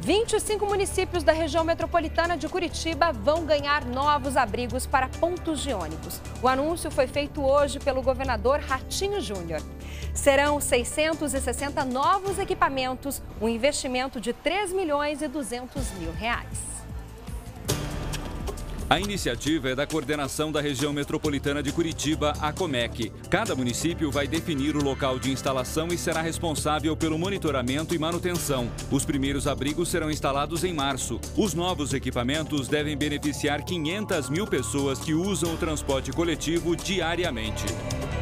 25 municípios da região metropolitana de Curitiba vão ganhar novos abrigos para pontos de ônibus. O anúncio foi feito hoje pelo governador Ratinho Júnior. Serão 660 novos equipamentos, um investimento de R$ 3.200.000. A iniciativa é da coordenação da região metropolitana de Curitiba, a Comec. Cada município vai definir o local de instalação e será responsável pelo monitoramento e manutenção. Os primeiros abrigos serão instalados em março. Os novos equipamentos devem beneficiar 500 mil pessoas que usam o transporte coletivo diariamente.